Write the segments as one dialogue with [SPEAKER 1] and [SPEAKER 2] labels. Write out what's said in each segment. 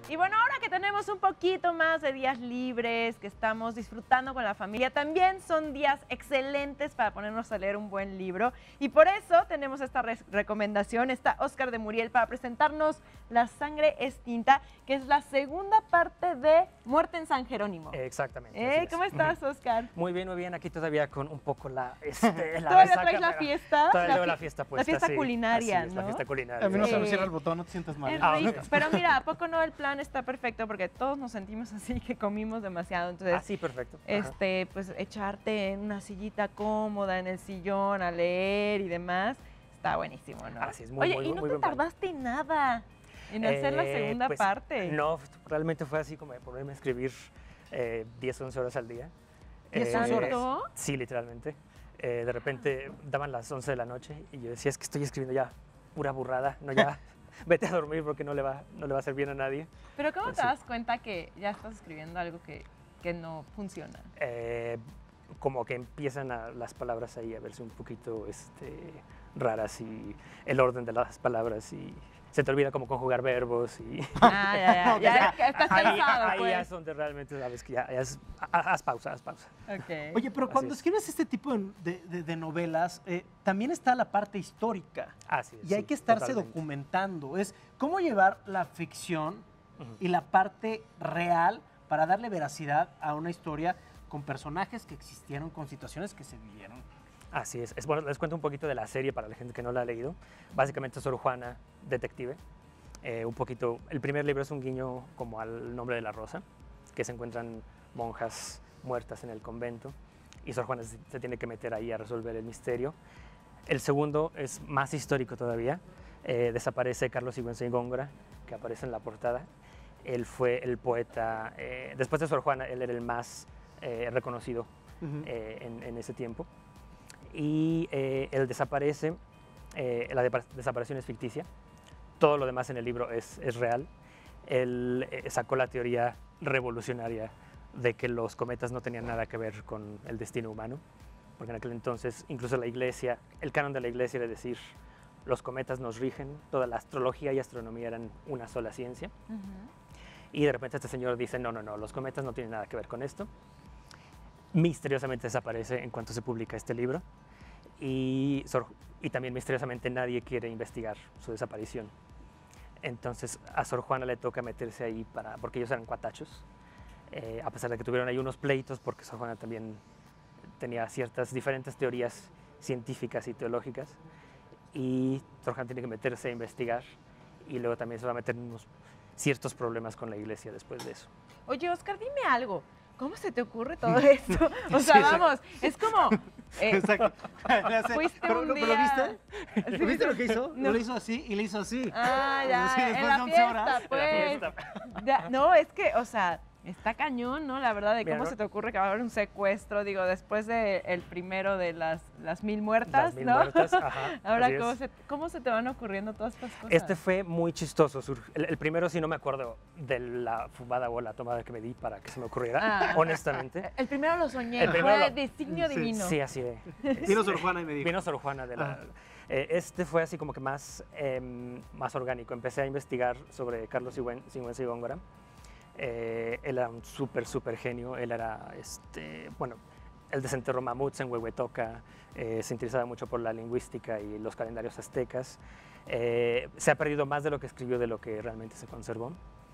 [SPEAKER 1] Y bueno, ahora que tenemos un poquito más de días libres, que estamos disfrutando con la familia, también son días excelentes para ponernos a leer un buen libro. Y por eso tenemos esta recomendación, está Óscar de Muriel, para presentarnos La sangre es tinta, que es la segunda parte de Muerte en San Jerónimo.
[SPEAKER 2] Exactamente.
[SPEAKER 1] ¿Cómo estás, Óscar?
[SPEAKER 2] Muy bien. Aquí todavía con un poco la
[SPEAKER 1] ¿Todavía
[SPEAKER 2] resaca,
[SPEAKER 1] traes la fiesta?
[SPEAKER 2] Todavía la fiesta puesta,
[SPEAKER 1] La fiesta
[SPEAKER 2] sí.
[SPEAKER 1] culinaria,
[SPEAKER 2] Así es,
[SPEAKER 1] ¿no?
[SPEAKER 2] la fiesta culinaria.
[SPEAKER 3] A mí no se me cierra el botón, no te sientas mal.
[SPEAKER 1] Es rico. Pero mira, ¿a poco no el plan está perfecto? Porque todos nos sentimos así, que comimos demasiado. Entonces,
[SPEAKER 2] sí, perfecto.
[SPEAKER 1] pues echarte en una sillita cómoda, en el sillón, a leer y demás, está buenísimo, ¿no?
[SPEAKER 2] Así es, muy
[SPEAKER 1] Oye, y no
[SPEAKER 2] muy
[SPEAKER 1] te
[SPEAKER 2] buen plan.
[SPEAKER 1] tardaste nada en hacer la segunda
[SPEAKER 2] pues,
[SPEAKER 1] parte.
[SPEAKER 2] No, realmente fue así como de ponerme a escribir 10, 11 horas al día.
[SPEAKER 1] ¿10 horas?
[SPEAKER 2] Sí, literalmente. De repente daban las 11 de la noche y yo decía, es que estoy escribiendo ya pura burrada, no ya, vete a dormir porque no le va a hacer bien a nadie.
[SPEAKER 1] Pero ¿cómo te das cuenta que ya estás escribiendo algo que no funciona?
[SPEAKER 2] Como que empiezan las palabras ahí a verse un poquito raras y el orden de las palabras y se te olvida cómo conjugar verbos y
[SPEAKER 1] Ya estás cansado,
[SPEAKER 2] ahí
[SPEAKER 1] pues.
[SPEAKER 2] ya es donde realmente sabes que haz pausa.
[SPEAKER 1] Okay.
[SPEAKER 3] Oye, pero cuando escribes este tipo de novelas, también está la parte histórica.
[SPEAKER 2] Así es,
[SPEAKER 3] y hay
[SPEAKER 2] sí,
[SPEAKER 3] que estarse
[SPEAKER 2] totalmente.
[SPEAKER 3] documentando. Es cómo llevar la ficción y la parte real para darle veracidad a una historia con personajes que existieron, con situaciones que se vivieron.
[SPEAKER 2] Así es. Bueno, les cuento un poquito de la serie para la gente que no la ha leído. Básicamente Sor Juana, detective. Un poquito, el primer libro es un guiño como al nombre de la rosa, que se encuentran monjas muertas en el convento y Sor Juana se tiene que meter ahí a resolver el misterio. El segundo es más histórico todavía. Desaparece Carlos Sigüenza y Góngora, que aparece en la portada. Él fue el poeta, después de Sor Juana, él era el más reconocido en ese tiempo. Y él desaparece, la desaparición es ficticia, todo lo demás en el libro es real. Él sacó la teoría revolucionaria de que los cometas no tenían nada que ver con el destino humano, porque en aquel entonces incluso la iglesia, el canon de la iglesia era decir, los cometas nos rigen, toda la astrología y astronomía eran una sola ciencia. Y de repente este señor dice, no, los cometas no tienen nada que ver con esto. Misteriosamente desaparece en cuanto se publica este libro y también misteriosamente nadie quiere investigar su desaparición. Entonces a Sor Juana le toca meterse ahí porque ellos eran cuatachos, a pesar de que tuvieron ahí unos pleitos porque Sor Juana también tenía ciertas diferentes teorías científicas y teológicas y Sor Juana tiene que meterse a investigar y luego también se va a meter en unos ciertos problemas con la iglesia después de eso.
[SPEAKER 1] Oye, Óscar, dime algo. ¿Cómo se te ocurre todo esto? O sea, vamos, es como...
[SPEAKER 3] Exacto.
[SPEAKER 1] Fuiste
[SPEAKER 3] pero,
[SPEAKER 1] un
[SPEAKER 3] ¿Lo
[SPEAKER 1] día...
[SPEAKER 3] viste? ¿Lo viste lo que hizo?
[SPEAKER 1] No.
[SPEAKER 3] Lo hizo así y le hizo así.
[SPEAKER 1] Ya,
[SPEAKER 3] Sí,
[SPEAKER 1] en
[SPEAKER 3] después
[SPEAKER 1] la
[SPEAKER 3] de 11
[SPEAKER 1] fiesta,
[SPEAKER 3] horas.
[SPEAKER 1] pues. No, es que, o sea, está cañón, ¿no? La verdad, de cómo se te ocurre que va a haber un secuestro, digo, después del primero de las 1000 muertas,
[SPEAKER 2] Las 1000
[SPEAKER 1] ¿no?
[SPEAKER 2] muertas, ajá.
[SPEAKER 1] Ahora,
[SPEAKER 2] así
[SPEAKER 1] ¿cómo se te van ocurriendo todas estas cosas?
[SPEAKER 2] Este fue muy chistoso. El primero sí no me acuerdo de la fumada o la tomada que me di para que se me ocurriera, honestamente.
[SPEAKER 1] El primero lo soñé,
[SPEAKER 2] El primero
[SPEAKER 1] fue
[SPEAKER 2] lo-
[SPEAKER 1] designio divino.
[SPEAKER 2] Sí, así es.
[SPEAKER 3] Vino Sor Juana y me dijo.
[SPEAKER 2] Vino Sor Juana de la... este fue así como que más orgánico. Empecé a investigar sobre Carlos Sigüenza y Góngora. Él era un súper genio. Él era, él desenterró mamuts en Huehuetoca. Se interesaba mucho por la lingüística y los calendarios aztecas. Se ha perdido más de lo que escribió de lo que realmente se conservó.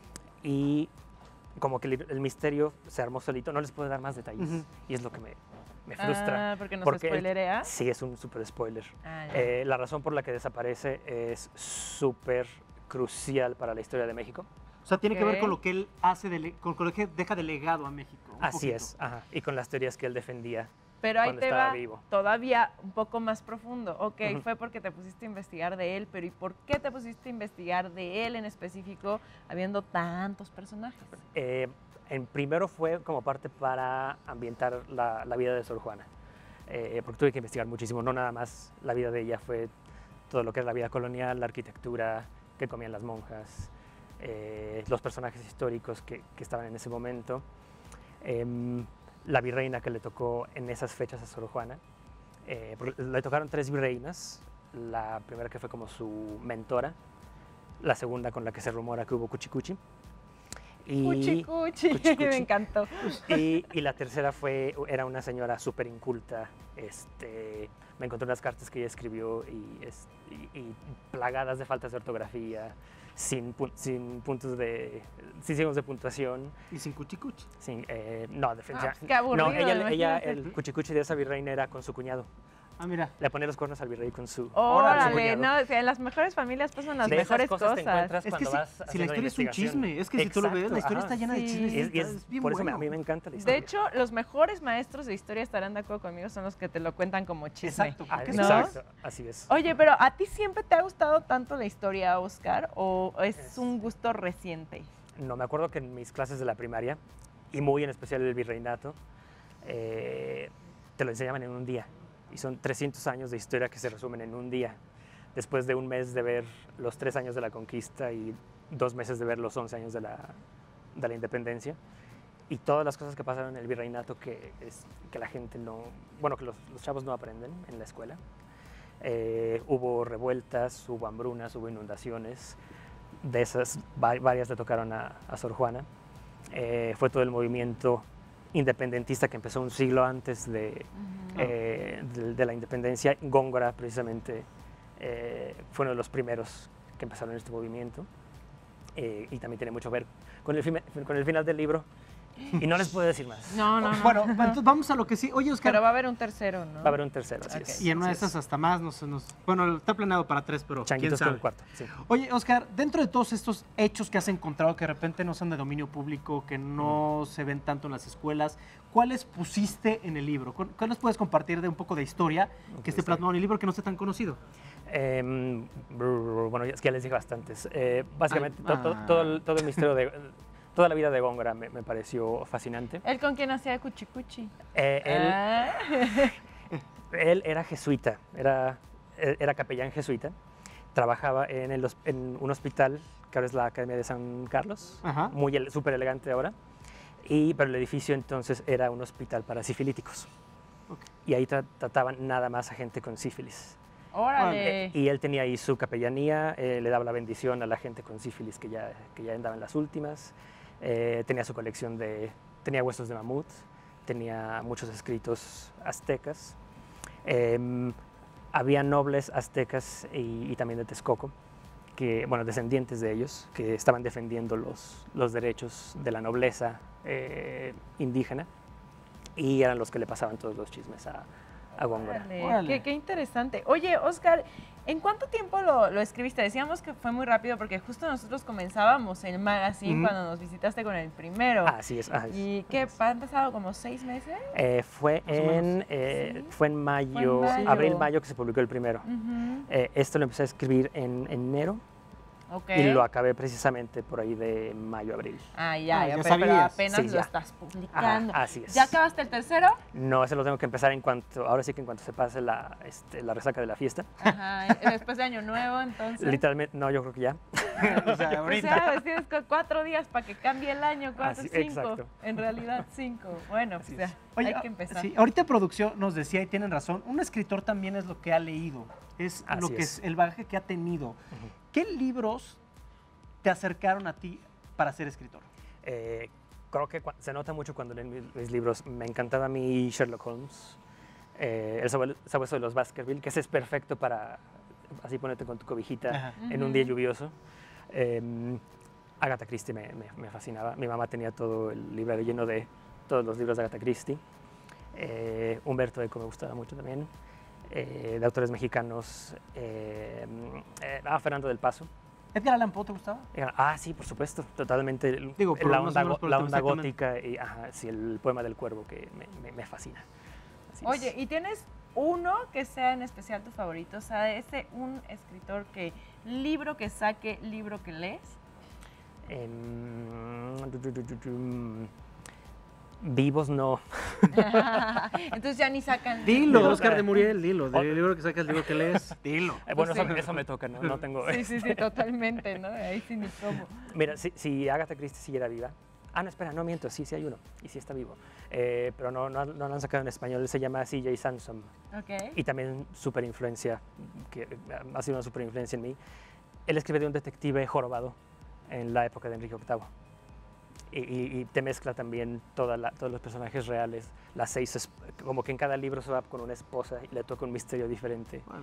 [SPEAKER 2] Y como que el misterio se armó solito. No les puedo dar más detalles. Y es lo que me frustra.
[SPEAKER 1] Porque nos
[SPEAKER 2] porque
[SPEAKER 1] spoilerea.
[SPEAKER 2] Sí, es un súper spoiler.
[SPEAKER 1] Ya.
[SPEAKER 2] La razón por la que desaparece es súper crucial para la historia de México.
[SPEAKER 3] O sea, tiene que ver con lo que él hace, con lo que deja de legado a México.
[SPEAKER 2] Así es, ajá. Y con las teorías que él defendía
[SPEAKER 1] Pero ahí
[SPEAKER 2] cuando
[SPEAKER 1] te
[SPEAKER 2] estaba
[SPEAKER 1] va
[SPEAKER 2] vivo.
[SPEAKER 1] todavía un poco más profundo. Ok, fue porque te pusiste a investigar de él, pero ¿y por qué te pusiste a investigar de él en específico, habiendo tantos personajes?
[SPEAKER 2] Primero fue como parte para ambientar la vida de Sor Juana, porque tuve que investigar muchísimo, no nada más la vida de ella, fue todo lo que es la vida colonial, la arquitectura, qué comían las monjas, los personajes históricos que estaban en ese momento, la virreina que le tocó en esas fechas a Sor Juana. Le tocaron 3 virreinas, la primera que fue como su mentora, la segunda con la que se rumora que hubo cuchicuchi,
[SPEAKER 1] Cuchi, cuchi.
[SPEAKER 2] Cuchi, cuchi.
[SPEAKER 1] Me encantó.
[SPEAKER 2] Y la tercera era una señora súper inculta. Me encontré unas cartas que ella escribió y plagadas de faltas de ortografía, sin signos de puntuación.
[SPEAKER 3] ¿Y sin cuchicuchi?
[SPEAKER 2] No, definitivamente.
[SPEAKER 1] Qué aburrido,
[SPEAKER 2] No, ella
[SPEAKER 1] imagínate.
[SPEAKER 2] el cuchicuchi de esa virreina era con su cuñado.
[SPEAKER 3] Ah, mira.
[SPEAKER 2] Le ponía los cuernos al virrey con su
[SPEAKER 1] Órale,
[SPEAKER 2] cuñado.
[SPEAKER 1] no, o sea, en las mejores familias pasan las
[SPEAKER 2] De esas
[SPEAKER 1] mejores
[SPEAKER 2] cosas te
[SPEAKER 1] cosas.
[SPEAKER 2] encuentras
[SPEAKER 3] Es que
[SPEAKER 2] cuando vas
[SPEAKER 3] si la
[SPEAKER 2] haciendo
[SPEAKER 3] historia es un
[SPEAKER 2] investigación.
[SPEAKER 3] chisme, es que si tú lo ves, la
[SPEAKER 2] Exacto,
[SPEAKER 3] historia
[SPEAKER 2] ajá.
[SPEAKER 3] está llena de
[SPEAKER 1] Sí.
[SPEAKER 3] chismes.
[SPEAKER 2] Es
[SPEAKER 3] bien
[SPEAKER 2] por eso
[SPEAKER 3] bueno.
[SPEAKER 2] a mí me encanta la historia.
[SPEAKER 1] De hecho, los mejores maestros de historia estarán de acuerdo conmigo, son los que te lo cuentan como chisme.
[SPEAKER 3] Exacto,
[SPEAKER 2] Ah,
[SPEAKER 3] porque
[SPEAKER 1] ¿no?
[SPEAKER 2] exacto, así es.
[SPEAKER 1] Oye, pero ¿a ti siempre te ha gustado tanto la historia, Oscar? ¿O es un gusto reciente?
[SPEAKER 2] No, me acuerdo que en mis clases de la primaria, y muy en especial el virreinato, te lo enseñaban en un día. Y son 300 años de historia que se resumen en un día. Después de un mes de ver los 3 años de la conquista y 2 meses de ver los 11 años de la independencia. Y todas las cosas que pasaron en el virreinato que la gente no, bueno, que los chavos no aprenden en la escuela. Hubo revueltas, hubo hambrunas, hubo inundaciones. De esas, varias le tocaron a Sor Juana. Fue todo el movimiento independentista que empezó un siglo antes de la independencia. Góngora, precisamente, fue uno de los primeros que empezaron este movimiento. Y también tiene mucho que ver con el final del libro. Y no les puedo decir más.
[SPEAKER 1] No, no, no.
[SPEAKER 3] Bueno, entonces vamos a lo que sí. Oye, Oscar.
[SPEAKER 1] Pero va a haber un tercero, ¿no?
[SPEAKER 2] Va a haber un tercero, así
[SPEAKER 1] Ok.
[SPEAKER 2] es.
[SPEAKER 3] Y en una de
[SPEAKER 2] así es.
[SPEAKER 3] esas hasta más, bueno, está planeado para 3, pero quién
[SPEAKER 2] Changuitos con
[SPEAKER 3] sabe.
[SPEAKER 2] un cuarto, sí.
[SPEAKER 3] Oye, Oscar, dentro de todos estos hechos que has encontrado que de repente no son de dominio público, que no se ven tanto en las escuelas, ¿cuáles pusiste en el libro? ¿Cuáles puedes compartir de un poco de historia que esté plasmado en el libro que no esté tan conocido?
[SPEAKER 2] Bueno, es que ya les dije bastantes. Básicamente,
[SPEAKER 3] Ay,
[SPEAKER 2] todo el misterio de toda la vida de Góngora me pareció fascinante.
[SPEAKER 1] ¿Él con quién hacía cuchi cuchi?
[SPEAKER 2] Él era jesuita, era capellán jesuita. Trabajaba en un hospital que ahora es la Academia de San Carlos,
[SPEAKER 3] Ajá.
[SPEAKER 2] súper elegante ahora. Pero el edificio entonces era un hospital para sifilíticos.
[SPEAKER 3] Ok.
[SPEAKER 2] Y ahí trataban nada más a gente con sífilis.
[SPEAKER 1] Órale.
[SPEAKER 2] Y él tenía ahí su capellanía, le daba la bendición a la gente con sífilis que ya andaba en las últimas. Tenía su colección tenía huesos de mamut, tenía muchos escritos aztecas. Había nobles aztecas y también de Texcoco, descendientes de ellos, que estaban defendiendo los derechos de la nobleza indígena y eran los que le pasaban todos los chismes a Góngora.
[SPEAKER 1] Órale,
[SPEAKER 3] Órale.
[SPEAKER 1] Qué interesante. Oye, Oscar, ¿en cuánto tiempo lo escribiste? Decíamos que fue muy rápido porque justo nosotros comenzábamos el magazine cuando nos visitaste con el primero.
[SPEAKER 2] Así es.
[SPEAKER 1] ¿Y qué? ¿Han pasado como 6 meses?
[SPEAKER 2] Fue
[SPEAKER 3] Más o menos.
[SPEAKER 2] fue en mayo,
[SPEAKER 1] mayo.
[SPEAKER 2] abril-mayo que se publicó el primero.
[SPEAKER 1] Ujú.
[SPEAKER 2] Esto lo empecé a escribir en enero
[SPEAKER 1] Ok.
[SPEAKER 2] y lo acabé precisamente por ahí de mayo-abril.
[SPEAKER 1] Ah,
[SPEAKER 3] Ah,
[SPEAKER 1] ya,
[SPEAKER 3] ya
[SPEAKER 1] pero
[SPEAKER 3] sabías.
[SPEAKER 1] apenas
[SPEAKER 2] Sí,
[SPEAKER 1] lo
[SPEAKER 2] ya.
[SPEAKER 1] estás publicando.
[SPEAKER 2] Así es.
[SPEAKER 1] ¿Ya acabaste el tercero?
[SPEAKER 2] No, ese lo tengo que empezar ahora sí que en cuanto se pase la resaca de la fiesta.
[SPEAKER 1] Ajá, después de Año Nuevo, entonces.
[SPEAKER 2] Literalmente, no, yo creo que ya.
[SPEAKER 3] O sea,
[SPEAKER 1] O
[SPEAKER 3] ahorita.
[SPEAKER 1] sea, pues tienes 4 días para que cambie el año, 4,
[SPEAKER 2] Así,
[SPEAKER 1] 5.
[SPEAKER 2] exacto.
[SPEAKER 1] En realidad 5. Bueno,
[SPEAKER 2] Así
[SPEAKER 1] pues ya,
[SPEAKER 2] es.
[SPEAKER 3] Oye,
[SPEAKER 1] hay que empezar.
[SPEAKER 3] sí, ahorita producción nos decía, y tienen razón, un escritor también es lo que ha leído, es lo
[SPEAKER 2] Así
[SPEAKER 3] que
[SPEAKER 2] es.
[SPEAKER 3] es el bagaje que ha tenido. ¿Qué libros te acercaron a ti para ser escritor?
[SPEAKER 2] Creo que se nota mucho cuando leen mis libros. Me encantaba a mí Sherlock Holmes, El sabueso de los Baskerville, que ese es perfecto para así ponerte con tu cobijita
[SPEAKER 3] Ajá.
[SPEAKER 2] en un día lluvioso. Agatha Christie me fascinaba. Mi mamá tenía todo el librero lleno de todos los libros de Agatha Christie. Humberto Eco me gustaba mucho también. De autores mexicanos, Fernando del Paso.
[SPEAKER 3] ¿Edgar Allan Poe te gustaba?
[SPEAKER 2] Sí, por supuesto, totalmente.
[SPEAKER 3] Digo, por
[SPEAKER 2] la
[SPEAKER 3] más
[SPEAKER 2] onda,
[SPEAKER 3] o menos por el
[SPEAKER 2] la
[SPEAKER 3] tema
[SPEAKER 2] onda
[SPEAKER 3] exactamente.
[SPEAKER 2] gótica y sí, el poema del cuervo que me fascina. Así es.
[SPEAKER 1] Oye, ¿y tienes uno que sea en especial tu favorito? O sea, un escritor que, libro que saque, libro que lees.
[SPEAKER 2] Vivos no.
[SPEAKER 1] Entonces ya ni sacan.
[SPEAKER 3] Dilo,
[SPEAKER 2] Dilo.
[SPEAKER 3] Oscar de Muriel, dilo. Del libro que sacas, el libro que lees, dilo.
[SPEAKER 2] Bueno,
[SPEAKER 1] sí.
[SPEAKER 2] eso me toca, ¿no? No tengo.
[SPEAKER 1] Sí, sí, sí, totalmente, ¿no? Ahí sí ni cómo.
[SPEAKER 2] Mira, si Agatha Christie siguiera viva. No, espera, no miento, sí hay uno. Y sí está vivo. Pero no lo han sacado en español. Él se llama C.J. Sansom.
[SPEAKER 1] Ok.
[SPEAKER 2] Y también súper influencia, que ha sido una súper influencia en mí. Él escribe de un detective jorobado en la época de Enrique VIII. y te mezcla también todos los personajes reales, las como que en cada libro se va con una esposa y le toca un misterio diferente.
[SPEAKER 3] Vale.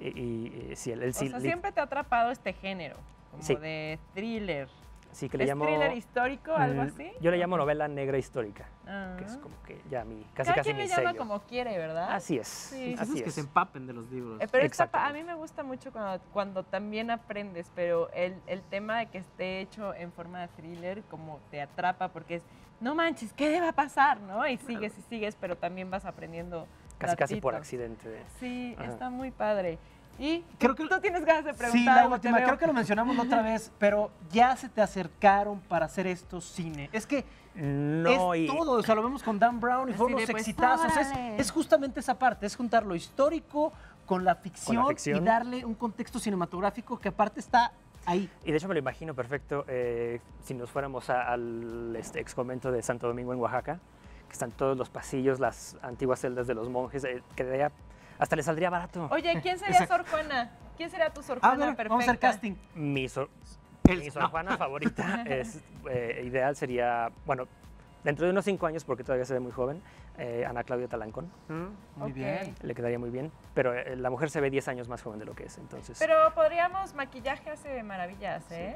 [SPEAKER 2] Y sí,
[SPEAKER 1] O sea, siempre te ha atrapado este género, como
[SPEAKER 2] Sí.
[SPEAKER 1] de thriller.
[SPEAKER 2] sí, que le
[SPEAKER 1] ¿Es
[SPEAKER 2] llamo...
[SPEAKER 1] thriller histórico, algo así?
[SPEAKER 2] Yo le llamo novela negra histórica,
[SPEAKER 1] Ah.
[SPEAKER 2] que es como que ya casi
[SPEAKER 1] Cada
[SPEAKER 2] casi
[SPEAKER 1] quien
[SPEAKER 2] mi
[SPEAKER 1] le llama
[SPEAKER 2] sello.
[SPEAKER 1] como quiere, ¿verdad?
[SPEAKER 2] Así es,
[SPEAKER 1] Sí.
[SPEAKER 3] Entonces
[SPEAKER 2] así
[SPEAKER 3] que
[SPEAKER 2] es.
[SPEAKER 3] se empapen de los libros.
[SPEAKER 1] Pero a
[SPEAKER 2] Exactamente.
[SPEAKER 1] mí me gusta mucho cuando también aprendes, pero el tema de que esté hecho en forma de thriller como te atrapa porque es, no manches, ¿qué va a pasar? ¿No? Y sigues, pero también vas aprendiendo
[SPEAKER 2] Casi por
[SPEAKER 1] ratito.
[SPEAKER 2] accidente.
[SPEAKER 1] Sí,
[SPEAKER 2] Ajá.
[SPEAKER 1] está muy padre. Y
[SPEAKER 3] Creo que-
[SPEAKER 1] tú tienes ganas de preguntar
[SPEAKER 3] Sí, la
[SPEAKER 1] algo, te
[SPEAKER 3] última,
[SPEAKER 1] veo.
[SPEAKER 3] creo que lo mencionamos la otra vez, pero ya se te acercaron para hacer esto cine. Es que
[SPEAKER 2] No,
[SPEAKER 3] es todo, o sea, lo vemos con Dan Brown y
[SPEAKER 1] Así
[SPEAKER 3] fueron
[SPEAKER 1] de,
[SPEAKER 3] unos
[SPEAKER 1] pues,
[SPEAKER 3] exitazos.
[SPEAKER 1] órale.
[SPEAKER 3] Es justamente esa parte, es juntar lo histórico con la ficción,
[SPEAKER 2] ficción.
[SPEAKER 3] y darle un contexto cinematográfico que aparte está ahí.
[SPEAKER 2] Y de hecho me lo imagino perfecto si nos fuéramos al ex convento de Santo Domingo en Oaxaca, que están todos los pasillos, las antiguas celdas de los monjes, hasta le saldría barato.
[SPEAKER 1] Oye, ¿quién sería
[SPEAKER 3] Exacto.
[SPEAKER 1] Sor Juana? ¿Quién sería tu Sor
[SPEAKER 3] A
[SPEAKER 1] Juana
[SPEAKER 3] ver,
[SPEAKER 1] perfecta?
[SPEAKER 3] vamos a hacer casting.
[SPEAKER 2] Mi Sor
[SPEAKER 3] No.
[SPEAKER 2] Juana favorita ideal sería, bueno, dentro de unos 5 años, porque todavía se ve muy joven, Ana Claudia Talancón,
[SPEAKER 3] Muy
[SPEAKER 1] Ok.
[SPEAKER 3] bien.
[SPEAKER 2] le quedaría muy bien, pero la mujer se ve 10 años más joven de lo que es, entonces
[SPEAKER 1] Pero maquillaje hace maravillas, ¿eh?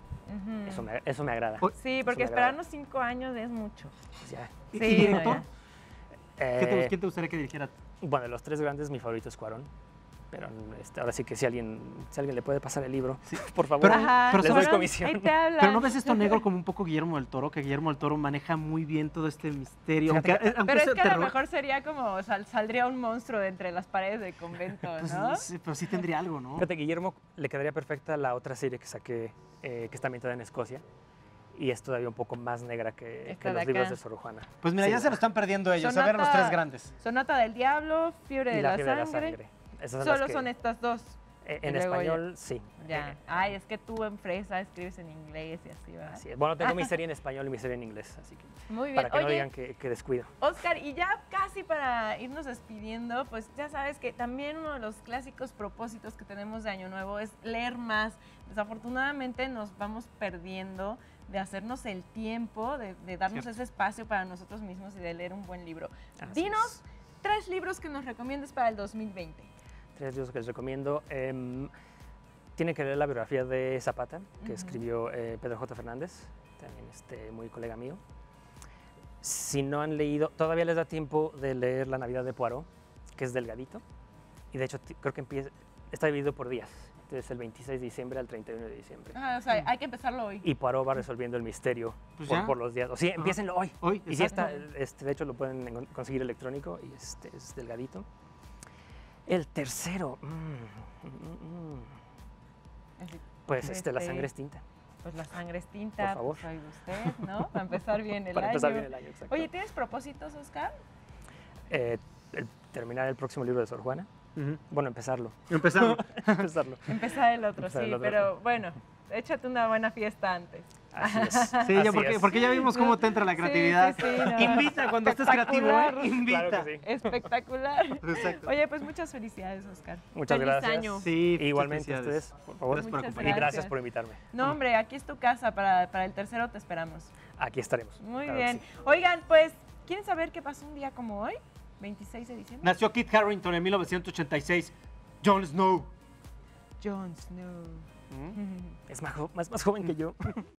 [SPEAKER 1] Ujú.
[SPEAKER 2] eso me agrada.
[SPEAKER 3] Oye,
[SPEAKER 1] Sí, porque
[SPEAKER 2] Eso me agrada.
[SPEAKER 1] esperarnos 5 años es mucho.
[SPEAKER 2] Pues ya.
[SPEAKER 3] ¿Y
[SPEAKER 1] Sí,
[SPEAKER 3] director?
[SPEAKER 1] no,
[SPEAKER 3] ¿Quién te gustaría que dirigiera?
[SPEAKER 2] Bueno, de los 3 grandes, mi favorito es Cuarón. Pero ahora sí que si alguien le puede pasar el libro, por favor,
[SPEAKER 3] Pero-
[SPEAKER 1] Ajá,
[SPEAKER 3] pero
[SPEAKER 2] les doy
[SPEAKER 3] ¿sabes?
[SPEAKER 2] comisión.
[SPEAKER 1] Ahí te hablan.
[SPEAKER 3] Pero ¿no ves esto negro como un poco Guillermo del Toro? Que Guillermo del Toro maneja muy bien todo este misterio.
[SPEAKER 2] Fíjate
[SPEAKER 3] Aunque
[SPEAKER 1] Pero es
[SPEAKER 3] sea
[SPEAKER 1] que a lo
[SPEAKER 3] terror.
[SPEAKER 1] mejor sería como saldría un monstruo de entre las paredes del convento,
[SPEAKER 3] Pues,
[SPEAKER 1] ¿no?
[SPEAKER 3] sí, pero sí tendría algo, ¿no?
[SPEAKER 2] Fíjate, Guillermo le quedaría perfecta la otra serie que saqué, que está ambientada en Escocia. Y es todavía un poco más negra que
[SPEAKER 1] Esta de
[SPEAKER 2] los libros
[SPEAKER 1] acá.
[SPEAKER 2] de Sor Juana.
[SPEAKER 3] Pues mira,
[SPEAKER 2] Sí,
[SPEAKER 3] ya se lo están perdiendo ellos. A ver los 3 grandes.
[SPEAKER 1] Sonata del Diablo, Fiebre
[SPEAKER 2] y
[SPEAKER 1] de
[SPEAKER 2] la
[SPEAKER 1] la
[SPEAKER 2] fiebre de la
[SPEAKER 1] Sangre.
[SPEAKER 2] sangre. Esas
[SPEAKER 1] Solo
[SPEAKER 2] las que-
[SPEAKER 1] son estas dos.
[SPEAKER 2] En
[SPEAKER 1] y luego ya.
[SPEAKER 2] español, sí.
[SPEAKER 1] Ya. Ay, es que tú en fresa escribes en inglés y así va.
[SPEAKER 2] Así es. Bueno, tengo mi serie en español y mi serie en inglés, así que
[SPEAKER 1] Muy bien.
[SPEAKER 2] para que no
[SPEAKER 1] Oye,
[SPEAKER 2] digan que descuido.
[SPEAKER 1] Oscar, y ya casi para irnos despidiendo, pues ya sabes que también uno de los clásicos propósitos que tenemos de Año Nuevo es leer más. Desafortunadamente nos vamos perdiendo de hacernos el tiempo, de darnos
[SPEAKER 3] Cierto.
[SPEAKER 1] ese espacio para nosotros mismos y de leer un buen libro.
[SPEAKER 2] Así
[SPEAKER 1] Dinos
[SPEAKER 2] es.
[SPEAKER 1] 3 libros que nos recomiendes para el 2020.
[SPEAKER 2] 3 libros que les recomiendo. Tienen que leer la biografía de Zapata, que
[SPEAKER 1] Ujú.
[SPEAKER 2] escribió Pedro J. Fernández, también muy colega mío. Si no han leído, todavía les da tiempo de leer La Navidad de Poirot, que es delgadito. Y de hecho creo que está dividido por días. Entonces el 26 de diciembre al 31 de diciembre.
[SPEAKER 1] O sea, hay que empezarlo hoy.
[SPEAKER 2] Y Poirot va resolviendo el misterio
[SPEAKER 3] Pues
[SPEAKER 2] por,
[SPEAKER 3] ya.
[SPEAKER 2] por los días. O sí, empiecenlo hoy.
[SPEAKER 3] Hoy,
[SPEAKER 2] Y sí
[SPEAKER 3] exacto.
[SPEAKER 2] está, de hecho lo pueden conseguir electrónico y es delgadito. El tercero, pues La sangre es tinta.
[SPEAKER 1] Pues La sangre es tinta,
[SPEAKER 2] Por favor.
[SPEAKER 1] pues soy de usted, ¿no? Para empezar bien el
[SPEAKER 2] Para
[SPEAKER 1] año.
[SPEAKER 2] empezar bien el año, exacto.
[SPEAKER 1] Oye, ¿tienes propósitos, Oscar?
[SPEAKER 2] Terminar el próximo libro de Sor Juana.
[SPEAKER 3] Ujú.
[SPEAKER 2] Bueno, empezarlo.
[SPEAKER 3] Empezamos.
[SPEAKER 2] empezarlo.
[SPEAKER 1] Empezar el otro,
[SPEAKER 2] Empezar
[SPEAKER 1] sí,
[SPEAKER 2] el otro.
[SPEAKER 1] pero bueno, échate una buena fiesta antes.
[SPEAKER 2] Así es.
[SPEAKER 3] Sí, ya
[SPEAKER 2] así es.
[SPEAKER 3] porque ya vimos cómo te entra la creatividad.
[SPEAKER 1] Sí, sí, no.
[SPEAKER 3] Invita cuando estés creativo, ¿eh?
[SPEAKER 1] Espectacular.
[SPEAKER 3] Invita.
[SPEAKER 2] Claro que sí.
[SPEAKER 1] Espectacular.
[SPEAKER 3] Exacto.
[SPEAKER 1] Oye, pues muchas felicidades, Oscar.
[SPEAKER 2] Muchas
[SPEAKER 1] Feliz
[SPEAKER 2] gracias.
[SPEAKER 1] año.
[SPEAKER 3] Sí,
[SPEAKER 2] Igualmente a
[SPEAKER 3] felicidades.
[SPEAKER 2] ustedes, por favor.
[SPEAKER 3] Gracias por
[SPEAKER 1] Muchas
[SPEAKER 3] acompañarnos.
[SPEAKER 2] Y gracias
[SPEAKER 1] gracias.
[SPEAKER 2] por invitarme.
[SPEAKER 1] No, hombre, aquí es tu casa, para el tercero te esperamos.
[SPEAKER 2] Aquí estaremos.
[SPEAKER 1] Muy
[SPEAKER 2] Claro que
[SPEAKER 1] bien.
[SPEAKER 2] sí.
[SPEAKER 1] Oigan, pues, ¿quieren saber qué pasó un día como hoy? 26 de diciembre.
[SPEAKER 3] Nació Kit Harington en 1986. Jon Snow.
[SPEAKER 1] Jon Snow.
[SPEAKER 2] Es más joven que yo.